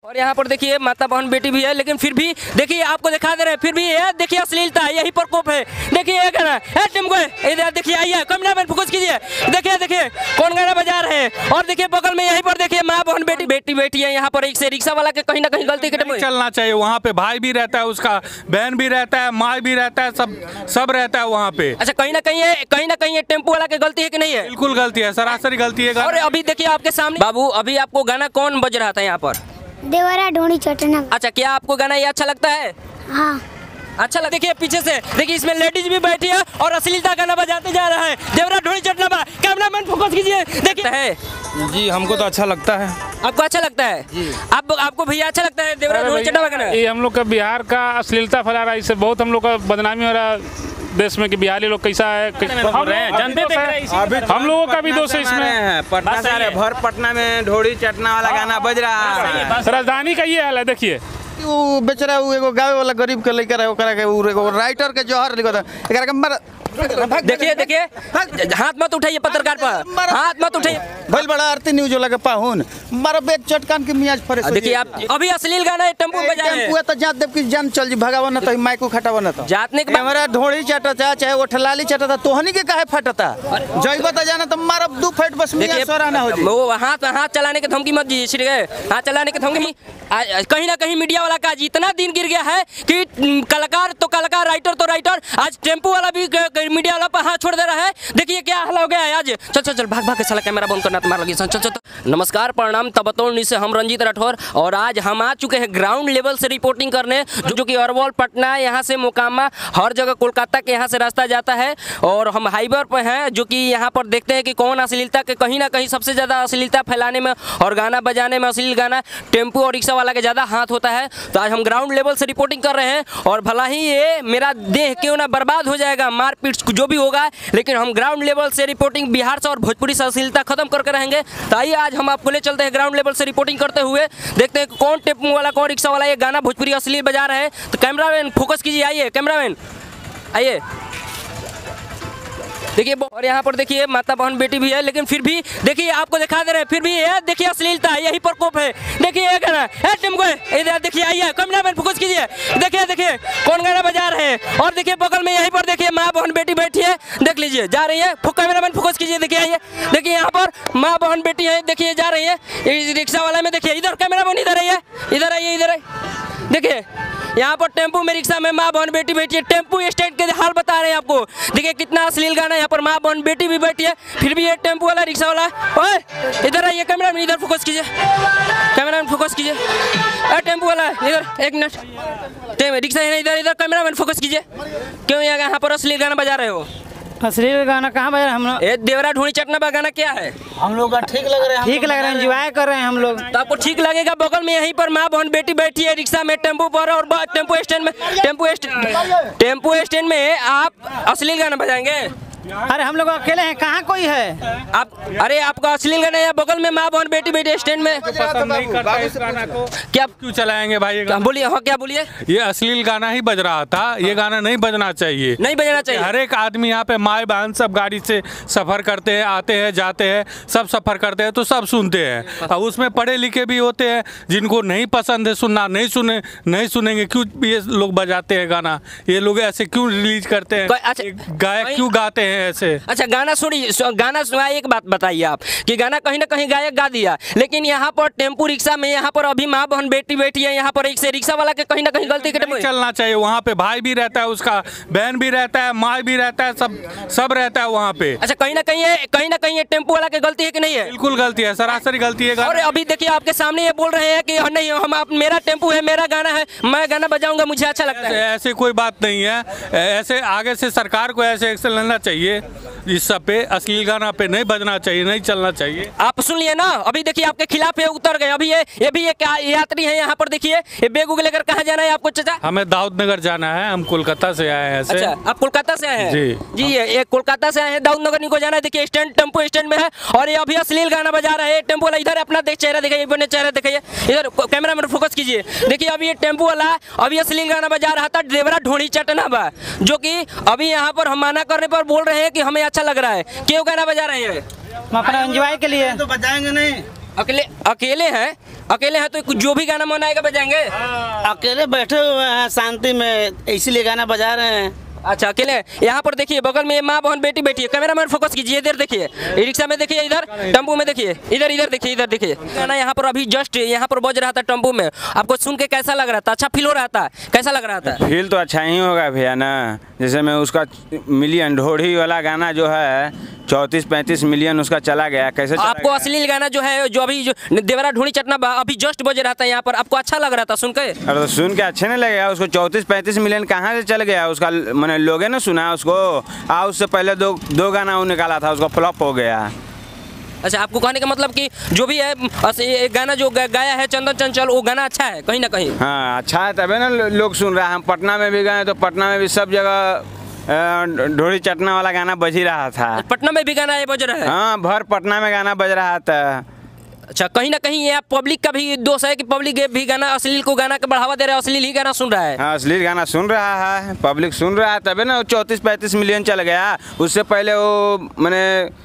और यहाँ पर देखिए माता बहन बेटी भी है, लेकिन फिर भी देखिए आपको दिखा दे रहे हैं, फिर भी ये देखिए अश्लीलता, यही प्रकोप है। देखिए ये गाना है टिम्को, इधर देखिए आइए कैमरामैन फोकस कीजिए, देखिए देखिए कौन गाना बजा रहे हैं। और देखिए बगल में यहीं पर देखिए माँ बहन बेटी बेटी बेटी है। यहाँ पर एक से रिक्शा वाला के कहीं ना कहीं गलती के चलना चाहिए। वहाँ पे भाई भी रहता है, उसका बहन भी रहता है, माँ भी रहता है, सब रहता है वहाँ पे। अच्छा कहीं ना कहीं ये टेम्पो वाला की गलती है कि नहीं है? बिल्कुल गलती है, सरासरी गलती है। और अभी देखिए आपके सामने बाबू, अभी आपको गाना कौन बज रहा था यहाँ पर? देवरा ढोणी चटना। अच्छा, क्या आपको गाना ये अच्छा लगता है? हाँ अच्छा लगता है। देखिए पीछे से देखिए इसमें लेडीज भी बैठी है और अश्लीलता गाना बजाते जा रहा है। देवरा ढोणी चटना बा, कैमरामैन फोकस कीजिए, देखिए है जी। हमको तो अच्छा लगता है। आपको अच्छा लगता है जी? आपको भैया अच्छा लगता है देवरा ढोणी चटना गाना? ये हम लोग का बिहार का अश्लीलता फैला रहा है, इससे बहुत हम लोग का बदनामी हो रहा है देश में कि बिहारी लोग कैसा है। हम लोगों का भी दोष है इसमें। पटना से भर पटना में ढोड़ी चटना वाला गाना बज रहा है। राजधानी का ये हाल है। देखिए वो बेचारा वो एगो गाँव वाला गरीब के लेकर है, ओकरा के एगो राइटर के जहर लिखा था, एकरा के मर। देखिए देखिए हाथ मत उठाइए पत्रकार पर, हाथ मत उठाइए। भइल बड़ा आरती न्यूज वाला के पाहुन मारा बेग चटकान के मियाज फरेस। देखिए आप अभी अश्लील गाना टेम्पो बजा रहे हैं। टेम्पो तो जात देव की जान चल जी, भगावा न तो माइक को खटावा न तो जातने के हमारा ढोड़ी चटता चाहे ओठलाली चटता, तोहनी के काहे फटता जइबा त जाना तो मारा 2 फट बस मियाज सोराना हो जी। वो हाथ चलाने की धमकी मत दीजिए, ठीक है? हाथ चलाने की धमकी कहीं ना कहीं मीडिया वाला का इतना दिन गिर गया है कि कलाकार तो कलाकार, राइटर तो राइटर, आज टेम्पो वाला भी मीडिया वाला पर हाथ छोड़ दे रहा है। देखिए क्या हाल हो गया है आज। चल चल चल भाग भाग के साला कैमरा बंद करना तुम्हारा लगी। चल चल चल। नमस्कार प्रणाम तबतौनी से हम रंजीत राठौर, और आज हम आ चुके हैं ग्राउंड लेवल से रिपोर्टिंग करने, जो कि अरवल पटना, यहाँ से मोकामा, हर जगह कोलकाता के यहाँ से रास्ता जाता है। और हम हाईवे पर हैं, जो कि यहाँ पर देखते हैं कि कौन अश्लीलता के कहीं ना कहीं सबसे ज़्यादा अश्लीलता फैलाने में और गाना बजाने में, अश्लील गाना टेम्पो और रिक्शा वाला के ज़्यादा हाथ होता है। तो आज हम ग्राउंड लेवल से रिपोर्टिंग कर रहे हैं, और भला ही ये मेरा देह क्यों ना बर्बाद हो जाएगा, मारपीट जो भी होगा, लेकिन हम ग्राउंड लेवल से रिपोर्टिंग बिहार से और भोजपुरी से अश्लीलता खत्म करके रहेंगे। तो आइए आज हम आपको ले चलते हैं ग्राउंड लेवल से रिपोर्टिंग करते हुए, देखते हैं कौन टेम्पो वाला कौन रिक्शा वाला ये गाना भोजपुरी अश्लील बजा रहे हैं। तो कैमरामैन फोकस कीजिए, आइए कैमरामैन आइए। देखिए और यहाँ पर देखिए माता बहन बेटी भी है, लेकिन फिर भी देखिए आपको दिखा दे रहे हैं, फिर भी ये देखिए अश्लीलता, यही प्रकोप है। देखिए ये गाना है टिम्को, इधर देखिए आइए कैमरामैन फोकस कीजिए, देखिए देखिए कौन गाना बजा रहे हैं। और देखिए बगल में यहीं पर देखिए माँ बहन बेटी बैठी है, देख लीजिए जा रही है। कैमरामैन फोकस कीजिए, देखिए आइए, देखिए यहाँ पर माँ बहन बेटी है, देखिए जा रही है। रिक्शा वाला में देखिए, इधर कैमरामैन इधर आइए, इधर आइए, इधर आइए। देखिए यहाँ पर टेम्पो में रिक्शा में माँ बहन बेटी बैठी है। टेम्पो स्टैंड के हाल बता रहे हैं आपको। देखिए कितना अश्लील गाना, यहाँ पर माँ बहन बेटी भी बैठी है, फिर भी ये टेम्पो वाला रिक्शा वाला। ओए इधर आइए कैमरामैन, इधर फोकस कीजिए, कैमरामैन फोकस कीजिए। अरे टेम्पो वाला इधर, एक मिनट, रिक्शा है इधर, इधर कैमरामैन फोकस कीजिए। क्यों यहाँ पर अश्लील गाना बजा रहे हो? अश्लील गाना कहाँ बजा रहे हैं हम लोग? ये देवरा ढोणी चटना बा गाना क्या है? हम लोग का ठीक लग रहा है, ठीक लग रहा है, एंजॉय कर रहे हैं हम लोग। तो आपको ठीक लगेगा। बगल में यहीं पर माँ बहन बेटी बैठी है रिक्शा में, टेम्पो पर, और टेम्पो स्टैंड में आप अश्लील गाना बजाएंगे? अरे हम लोग अकेले हैं, कहाँ कोई है? आप अरे आपका अश्लील गाना है, बगल में माँ बहन बेटी बैठी स्टैंड में। पसंद नहीं करता इस गाना को, क्या क्यों चलाएंगे भाई? बोलिए, हाँ क्या बोलिए? ये अश्लील गाना ही बज रहा था, ये गाना नहीं बजना चाहिए, नहीं बजाना चाहिए। हर एक आदमी यहाँ पे माए बहन सब गाड़ी से सफर करते हैं, आते हैं जाते हैं, सब सफर करते हैं, तो सब सुनते हैं। अब उसमें पढ़े लिखे भी होते हैं, जिनको नहीं पसंद है सुनना, नहीं सुनेंगे। क्यों ये लोग बजाते हैं गाना? ये लोग ऐसे क्यों रिलीज करते हैं? गायक क्यों गाते हैं ऐसे? अच्छा गाना सुना। एक बात बताइए आप कि गाना कहीं ना कहीं गायक गा दिया, लेकिन यहाँ पर टेम्पो रिक्शा में यहाँ पर अभी माँ बहन बेटी बैठी है, यहाँ पर एक से रिक्शा वाला के कहीं ना कहीं गलती के चलना चाहिए। वहाँ पे भाई भी रहता है, उसका बहन भी रहता है, माँ भी रहता है, सब रहता है वहाँ पे। अच्छा कहीं ना कहीं ये टेम्पो वाला की गलती है कि नहीं है? बिल्कुल गलती है, सरासरी गलती है। और अभी देखिए आपके सामने ये बोल रहे हैं कि नहीं, मेरा टेम्पो है, मेरा गाना है, मैं गाना बजाऊंगा, मुझे अच्छा लगता है। ऐसे कोई बात नहीं है। ऐसे आगे से सरकार को ऐसे एक्शन लेना चाहिए, इस सब पे अश्लील गाना पे नहीं बजना चाहिए, नहीं चलना चाहिए। आप सुन लिए ना, अभी देखिए आपके खिलाफ ये उतर गए। अभी ये भी एक यात्री है यहाँ पर, देखिए ये बैग उग लेकर कहाँ जाना है आपको चाचा? हमें दाऊदनगर जाना है, हम कोलकाता से आए हैं। अच्छा आप कोलकाता से आए हैं? जी ये कोलकाता से आए हैं, दाऊदनगर नहीं को जाना है। देखिए टेम्पो स्टैंड में है, और ये अभी अश्लील गाना बजा रहा है टेम्पो वाला। इधर अपना चेहरा दिखाइए, अपने चेहरा दिखाइए, इधर कैमरामैन फोकस कीजिए। देखिए अभी ये टेम्पो वाला अभी अश्लील गाना बजा रहा था, देवरा ढोणी चटना बा, जो कि अभी यहाँ पर हम मना करने पर बोल रहे हैं कि हमें अच्छा लग रहा है। क्यों गाना बजा रहे हैं? हम अपना एंजॉय के लिए। तो बजाएंगे नहीं, अकेले हैं तो जो भी गाना मन आएगा बजाएंगे। अकेले बैठे हुए हैं शांति में, इसीलिए गाना बजा रहे हैं। अच्छा अकेले यहाँ पर देखिए, बगल में माँ बहन बेटी बैठी है। कैमरामैन फोकस कीजिए, इधर देखिए, रिक्शा में देखिए, इधर टेम्पो में देखिए, इधर देखिए गाना यहाँ पर अभी जस्ट यहाँ पर बज रहा था टेम्पो में। आपको सुन के कैसा लग रहा था? अच्छा फील हो रहा था? कैसा लग रहा था? फील तो अच्छा ही होगा भैया ना। जैसे मैं उसका मिलियन ढोड़ी वाला गाना जो है 34-35 मिलियन उसका चला गया, कैसे चला आपको गया? अश्लील गाना जो है जो देवरा ढोड़ी चटना अभी जस्ट बज रहा था यहाँ पर, आपको अच्छा लग रहा था सुन के? अरे तो सुन के अच्छे नहीं लगेगा? उसको 34-35 मिलियन कहाँ से चल गया? उसका मैंने लोगे ना सुना उसको। उससे पहले दो गाना वो निकाला था, उसका फ्लॉप हो गया। अच्छा आपको कहने का मतलब कि जो भी है ये गाना जो गाया है चंदन चंचल, वो गाना अच्छा है कहीं ना कहीं? हाँ अच्छा है, तभी ना लोग सुन रहा है। हम पटना में भी गए तो पटना में भी सब जगह ढोड़ी चटना वाला गाना बज ही रहा था। पटना में भी गाना ये बज रहा है? हाँ भर पटना में गाना बज रहा था। अच्छा कहीं ना कहीं ये पब्लिक का भी दोष है कि पब्लिक भी गाना अश्लील को गाना का बढ़ावा दे रहा है, अश्लील ही गाना सुन रहा है। हाँ अश्लील गाना सुन रहा है, पब्लिक सुन रहा है, तभी ना 34-35 मिलियन चल गया। उससे पहले वो मैंने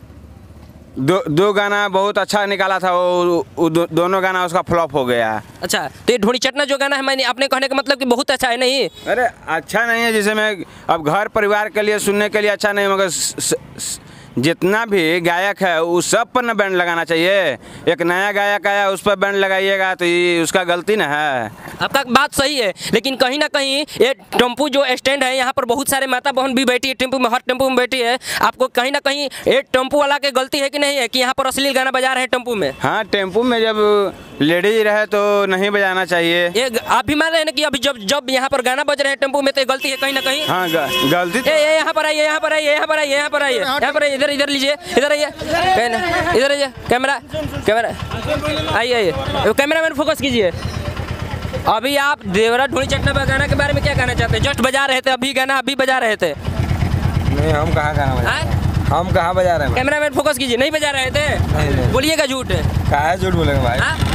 दो गाना बहुत अच्छा निकाला था, वो दोनों गाना उसका फ्लॉप हो गया। अच्छा तो ये ढोड़ी चटना जो गाना है, मैंने अपने कहने का मतलब कि बहुत अच्छा है नहीं? अरे अच्छा नहीं है, जैसे मैं अब घर परिवार के लिए सुनने के लिए अच्छा नहीं, मगर जितना भी गायक है उस सब पर न बैंड लगाना चाहिए। एक नया गायक आया उस पर बैंड लगाइएगा तो ये उसका गलती ना है। आपका बात सही है, लेकिन कहीं ना कहीं ये टेम्पो जो स्टैंड है यहाँ पर बहुत सारे माता बहन भी बैठी है टेम्पो में, हर टेम्पो में बैठी है। आपको कहीं ना कहीं ये टेम्पो वाला की गलती है कि नहीं है कि यहाँ पर अश्लील गाना बजा रहे हैं टेम्पो में? हाँ टेम्पो में जब लेडीज रहे तो नहीं बजाना चाहिए। ये आप भी मान रहे हैं ना कि अभी जब यहाँ पर गाना बज रहे हैं टेम्पो में तो गलती है कहीं ना कहीं? हाँ गलती तो यहाँ पर आइए, यहाँ पर आइए, यहाँ पर आइए, यहाँ पर आइए, यहाँ पर आइए, इधर लीजिए, इधर आइए, इधर आइए, कैमरा आइए, कैमरामैन फोकस कीजिए। अभी आप देवरा ढोड़ी चटना गाना के बारे में क्या कहना चाहते हैं? जस्ट बजा रहे थे अभी गाना, अभी बजा रहे थे। नहीं हम कहाँ हम कहाँ बजा रहे हैं? कैमरामैन फोकस कीजिए, नहीं बजा रहे थे? बोलिएगा झूठ? कहाँ है झूठ बोलेंगे भाई?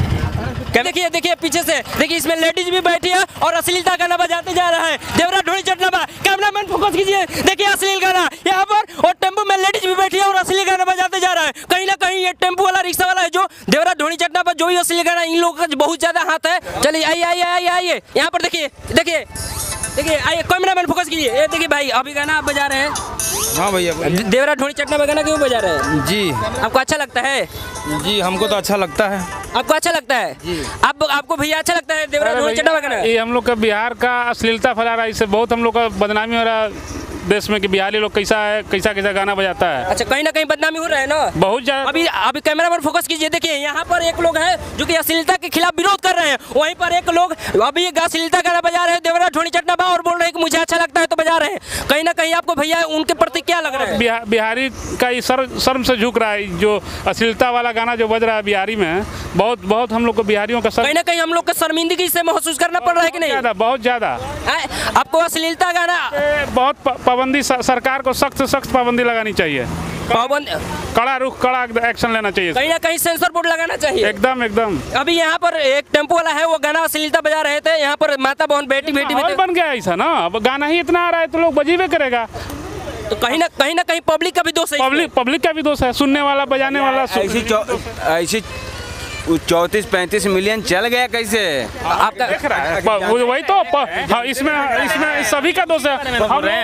देखिए पीछे से देखिए, इसमें लेडीज भी बैठी है और अश्लीलता गाना बजाते जा रहा है देवरा ढोड़ी चटना। कैमरामैन फोकस कीजिए, देखिए अश्लील गाना यहाँ पर, और टेम्पो में लेडीज भी बैठी है और अश्लील गाना बजाते जा रहा है। कहीं ना कहीं ये टेम्पो वाला रिक्शा वाला है जो देवरा ढोड़ी चटना पर जो ही अश्लील गाना, इन लोगों का बहुत ज्यादा हाथ है। चलिए आइए यहाँ पर देखिए आइए, कैमरामैन फोकस कीजिए। ये देखिए भाई अभी गाना आप बजा रहे हैं। हाँ भैया देवरा ढोड़ी चटना पर गाना क्यों बजा रहे हैं? जी आपको अच्छा लगता है? जी हमको तो अच्छा लगता है। आपको अच्छा लगता है? आपको भैया अच्छा लगता है देवरा ढोड़ी चटना पर गाना? ये हम लोग का बिहार का अश्लीलता फैला रहा है, इससे बहुत हम लोग का बदनामी हो रहा है देश में कि बिहारी लोग कैसा गाना बजाता है। अच्छा कहीं ना कहीं बदनामी हो रहा है ना बहुत ज्यादा। अभी कैमरामैन फोकस कीजिए, देखिए यहाँ पर एक लोग हैं जो कि अश्लीलता के खिलाफ विरोध कर रहे हैं, वहीं पर एक लोग अभी अश्लीलता गाना बजा रहे हैं देवरा ढोड़ी चटना बा, और बोल रहे हैं कि मुझे अच्छा लगता है तो बजा रहे हैं। कहीं ना कहीं आपको भैया उनके प्रति क्या लग रहा है? बिहारी का ये शर्म से झुक रहा है, जो अश्लीलता वाला गाना जो बज रहा है बिहारी में, बहुत हम लोग को बिहारियों का कहीं ना कहीं हम लोग को शर्मिंदगी से महसूस करना पड़ रहा है कि नहीं? बहुत ज्यादा। आपको अश्लीलता गाना बहुत पाबंदी, सरकार को सख्त पाबंदी लगानी चाहिए, कड़ा एक्शन लेना चाहिए, कहीं ना कहीं सेंसर बोर्ड लगाना चाहिए। एकदम। अभी यहाँ पर एक टेम्पो वाला है, वो गाना अश्लीलता बजा रहे थे, यहाँ पर माता बहन बेटी बन गया ऐसा ना। अब गाना ही इतना आ रहा है तो लोग बजीबे करेगा, तो कहीं ना कहीं पब्लिक का भी दोष है। पब्लिक का भी दोष है, सुनने वाला बजाने वाला। ऐसी 34-35 मिलियन चल गया कैसे? आपका देख रहा है वही तो। इसमें सभी का दोष है,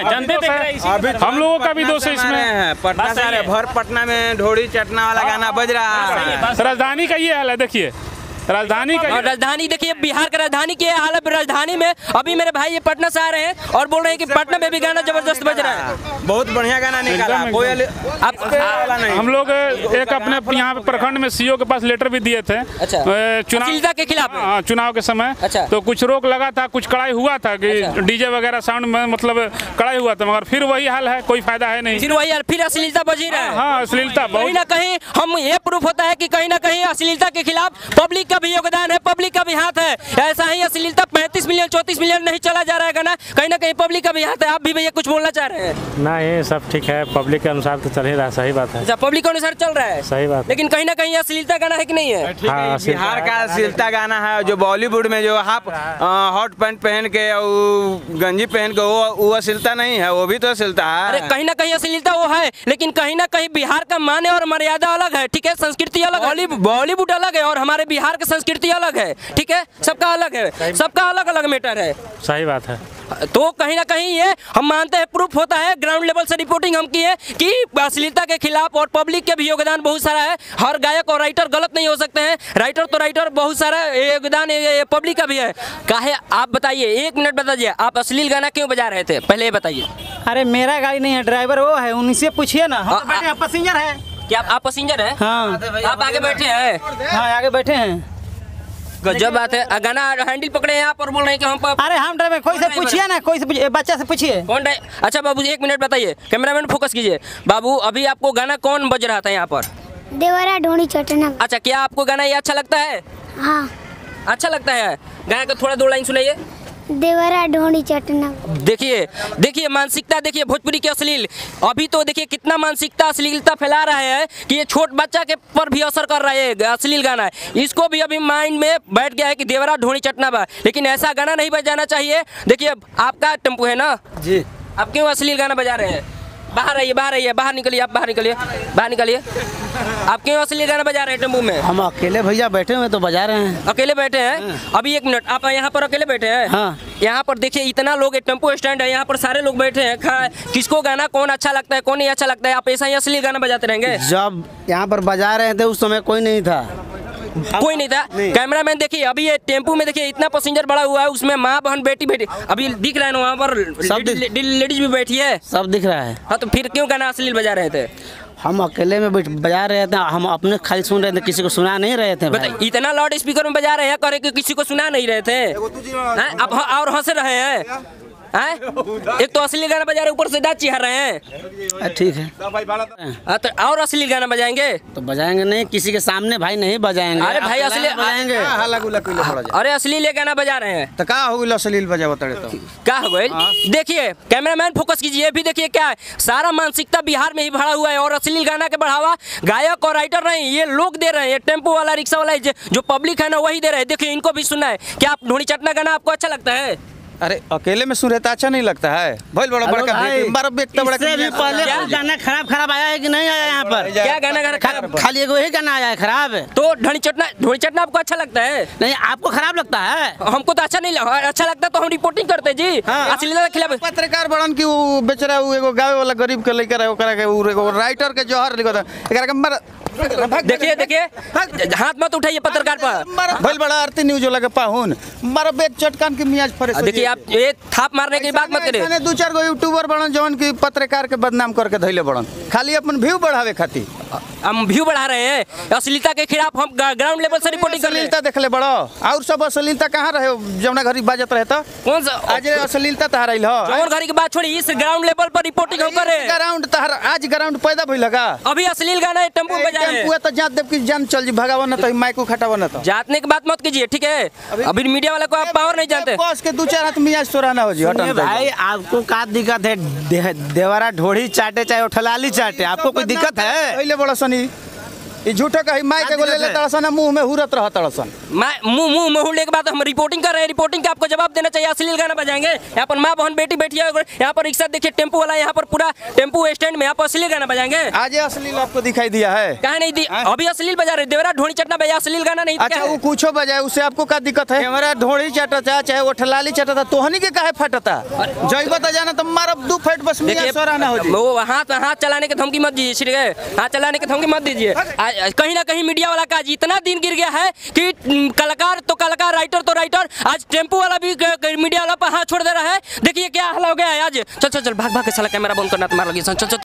हम लोगों का भी दोष है इसमें। पटना से भर पटना में ढोड़ी चटना वाला गाना बज रहा है। राजधानी का ये हाल है, देखिए राजधानी देखिए, बिहार का राजधानी की हालत। राजधानी में अभी मेरे भाई ये पटना से आ रहे हैं और बोल रहे हैं कि पटना में भी गाना जबरदस्त बज रहा है। बहुत बढ़िया गाना निकाला। हम लोग एक अपने यहाँ पे प्रखंड में सीओ के पास लेटर भी दिए थे। अच्छा। चुनाव के खिलाफ? चुनाव के समय। अच्छा। तो कुछ रोक लगा था, कुछ कड़ाई हुआ था कि डीजे वगैरह साउंड में मतलब कड़ाई हुआ था, मगर फिर वही हाल है, कोई फायदा है नहीं। फिर वही हाल, फिर अश्लीलता बज ही रहा है। हाँ अश्लीलता कहीं ना कहीं हम ये प्रूफ होता है कि कहीं ना कहीं अश्लीलता के खिलाफ पब्लिक का भी योगदान है, पब्लिक का भी हाथ है। ऐसा ही अश्लीलता 35 मिलियन 34 मिलियन नहीं चला जा रहा है गाना, कहीं ना कहीं पब्लिक का भी हाथ है। आप भी भैया कुछ बोलना चाह रहे हैं? ना ये सब ठीक है, पब्लिक के अनुसार तो चल ही रहा, सही बात है। अच्छा, पब्लिक के अनुसार चल रहा है, सही बात। लेकिन कहीं ना कहीं अश्लीलता गाना है कि नहीं है? हाँ, बिहार का अश्लीलता गाना है, जो बॉलीवुड में जो हाफ हॉट पैंट पहन के और गंजी पहन के वो अश्लीलता नहीं है, वो भी तो अश्लीलता है। अरे कहीं ना कहीं अश्लीलता वो है, लेकिन कहीं ना कहीं बिहार का माने और मर्यादा अलग है, ठीक है, संस्कृति अलग है, बॉलीवुड अलग है और हमारे बिहार की संस्कृति अलग है, ठीक है, सबका अलग है, सबका अलग अलग मैटर है। सही बात है। तो कहीं ना कहीं ये हम मानते हैं, प्रूफ होता है, ग्राउंड लेवल से रिपोर्टिंग हम की है कि अश्लीलता के खिलाफ और पब्लिक के भी योगदान बहुत सारा है। हर गायक और राइटर गलत नहीं हो सकते हैं, राइटर तो राइटर, बहुत सारा योगदान पब्लिक का भी है। काहे आप बताइए, 1 मिनट बताइए, आप अश्लील गाना क्यों बजा रहे थे, पहले ये बताइए। अरे मेरा गाड़ी नहीं है, ड्राइवर वो है, उनसे पूछिए ना। हम तो बैठे हैं, पैसेंजर है। क्या आप पैसेंजर हैं? हाँ। आप आगे बैठे हैं? हाँ, आगे बैठे हैं। गजब बात है, गाना हैंडल पकड़े हैं आप और बोल रहे हैं कि हम अरे हम ड्राइवर, कोई से पूछिए ना, कोई से बच्चा से पूछिए। कौन अच्छा बाबू 1 मिनट बताइए, कैमरामैन फोकस कीजिए। बाबू अभी आपको गाना कौन बज रहा था यहाँ पर? देवरा ढोणी चटना। अच्छा, क्या आपको गाना ये अच्छा लगता है? हाँ। अच्छा लगता है, गाना का थोड़ा 2 लाइन सुनाइए। देवरा ढोणी चटना। देखिए मानसिकता, देखिए भोजपुरी के अश्लील, अभी तो देखिए कितना मानसिकता अश्लीलता फैला रहा है कि ये छोट बच्चा के पर भी असर कर रहा है, अश्लील गाना है। इसको भी अभी माइंड में बैठ गया है कि देवरा ढोणी चटना बा, लेकिन ऐसा गाना नहीं बजाना चाहिए। देखिए आपका टेम्पो है ना जी, आप क्यों अश्लील गाना बजा रहे हैं? बाहर आइए, बाहर आइए, बाहर निकलिए, आप बाहर निकलिए, बाहर निकलिए। आप क्यों अश्लील गाना बजा रहे हैं टेम्पो में? हम अकेले भैया बैठे हुए तो बजा रहे हैं। अकेले बैठे हैं? अभी 1 मिनट, आप यहाँ पर अकेले बैठे हैं? हाँ। यहाँ पर देखिए इतना लोग, टेम्पो स्टैंड है, यहाँ पर सारे लोग बैठे हैं। किसको गाना कौन अच्छा लगता है, कौन नहीं अच्छा लगता है? आप ऐसा ही अश्लील गाना बजाते रहेंगे? जब यहाँ पर बजा रहे थे उस समय कोई नहीं था। कोई नहीं था। कैमरामैन देखिए, अभी ये टेम्पो में देखिए इतना पैसेंजर बड़ा हुआ है, उसमें माँ बहन बेटी बेटी अभी दिख रहा है ना, वहाँ पर लेडीज भी बैठी है, सब दिख रहा है। हाँ, तो फिर क्यों गाना अश्लील बजा रहे थे? हम अकेले में बजा रहे थे, हम अपने खाली सुन रहे थे, किसी को सुना नहीं रहे थे। बताइए, इतना लाउड स्पीकर में बजा रहे हैं, करे कि किसी को सुना नहीं रहे थे, आप और हंस रहे हैं। एक तो अश्लील गाना बजा रहे, ऊपर से दांत चिढ़ा रहे हैं। ठीक है, तो और अश्लील गाना बजाएंगे? तो बजाएंगे नहीं, किसी के सामने भाई नहीं बजाएंगे। अरे भाई अश्लील बजाएंगे। अरे अश्लील गाना बजा रहे हैं तो का हो गया अश्लील बजा बता तो क्या हो गई? देखिए कैमरामैन फोकस कीजिए, भी देखिए क्या है, सारा मानसिकता बिहार में ही भरा हुआ है और अश्लील गाना के बढ़ावा गायक और राइटर नहीं, ये लोग दे रहे हैं, टेम्पो वाला, रिक्शा वाला, जो पब्लिक है ना वही दे रहे हैं। देखिए इनको भी सुनना है। क्या आप ढोणी चटना गाना आपको अच्छा लगता है? अरे अकेले में सुन रहे तो अच्छा नहीं लगता है भाई, बड़ा बड़ा पहले गाना खराब आया है कि नहीं आया यहाँ पर? क्या गाना खराब? खाली एगो ही गाना आया है खराब है। तो ढोणी चटना आपको अच्छा लगता है? नहीं, आपको खराब लगता है? हमको तो अच्छा नहीं लगा, अच्छा लगता तो हम रिपोर्टिंग करते जी। अश्लीलता के खिलाफ पत्रकार बड़न की वो बेचारा वो गावे वाला गरीब के लेकर राइटर के जोहर लिखा था। देखिए हाथ मत उठाइए पत्रकार पर, भाई बड़ा आरती न्यूज वाला के पाहुन मारा बेग चटकान के मियाज फरे। देखिए आप ये थाप मारने की बात मत करिए। 2-4 गो यूट्यूबर बड़न जवन की पत्रकार के बदनाम करके धैले बड़न, खाली अपन व्यू बढ़ावे खातिर। हम व्यू बढ़ा रहे हैं, अश्लीलता के खिलाफ हम ग्राउंड लेवल से रिपोर्टिंग कर रहे हैं। अश्लीलता देख ले बड़ो, और सब अश्लीलता कहाँ रहे जमुना घरी बाजत रहे तो कौन सा आज अश्लीलता तहार रही हो? जमुना घरी की बात छोड़ी, इस ग्राउंड लेवल पर रिपोर्टिंग हम कर रहे हैं। ग्राउंड तहार आज ग्राउंड पैदा भइल लगा, अभी अश्लील गाना टेम्पो बजा रहे हैं। टेम्पो तो जात देव की जान चल जी, भगावा ना तो माइक को खटावा ना तो। जातने की बात मत कीजिए, ठीक है? अभी मीडिया वाला को आप पावर नहीं जानते। बस के 2-4 हाथ मियाज सोराना हो जी। हटन भाई आपको क्या दिक्कत है? देवरा ढोड़ी चाटे चाहे उठलाली चाटे, आपको कोई दिक्कत है? पहले बड़ा सनी ये झूठा कहीं माइक को ले लेता सन, मुंह में हुरत रहा तड़सन। मुंह में हुड़ने के बाद हम रिपोर्टिंग कर रहे हैं, रिपोर्टिंग का आपको जवाब देना चाहिए। अश्लील गाना बजाएंगे यहाँ पर, माँ बहन बेटी बैठी है, यहाँ पर रिक्शा देखिए, टेम्पो वाला, यहाँ पर पूरा टेम्पो स्टैंड में यहाँ पर अश्लील गाना बजाएंगे। आज अश्लील आपको दिखाई दिया है? कहा नहीं दी, अभी अश्लील बजा रहे, देवरा ढोणी चटना बजा, अश्लील गाना नहीं। अच्छा वो कुछ बजाए, उससे आपको क्या दिक्कत है? हमारा ढोड़ी चटता चाहे उठलाली चटता, तोहनी के काहे फटता? जय बता जाना तो मारब 2 फट बस मियां सोराना हो जी। वो हाथ चलाने की धमकी मत दीजिए, ठीक है? हाथ चलाने की धमकी मत दीजिए। कहीं ना कहीं मीडिया वाला का इतना दिन गिर गया है कि कलाकार तो कलाकार, राइटर तो राइटर, आज टेम्पो वाला भी मीडिया वाला पर हाथ छोड़ दे रहा है। देखिए क्या हाल हो गया है आज। चल भाग के साला कैमरा बंद करना, तुम्हारा लगी। चल